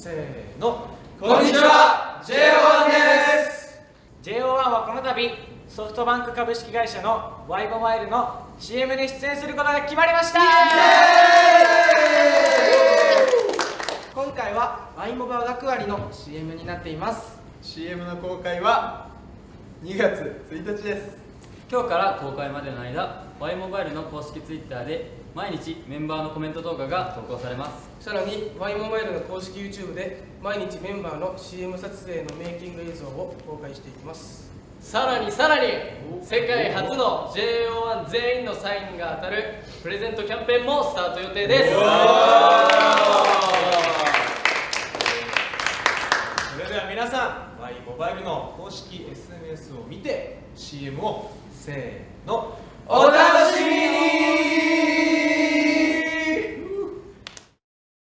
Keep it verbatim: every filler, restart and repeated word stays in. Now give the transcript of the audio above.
せーの。 こんにちは、ジェイオーワン です。 ジェイオーワン はこの度ソフトバンク株式会社の Y モバイルの シーエム に出演することが決まりました。 今回は Y モバ学割の シーエム になっています。 シーエム の公開はにがつついたちです。 今日から公開までの間、Y モバイルの公式 ツイッター で毎日メンバーのコメント動画が投稿されます。 さらに Y モバイルの公式 YouTube で毎日メンバーの シーエム 撮影のメイキング映像を公開していきます。 さらにさらに世界初の ジェイオーワン 全員のサインが当たるプレゼントキャンペーンもスタート予定です。 それでは皆さん Y モバイルの公式 エスエヌエス を見て シーエム をせーの、 お楽しみに。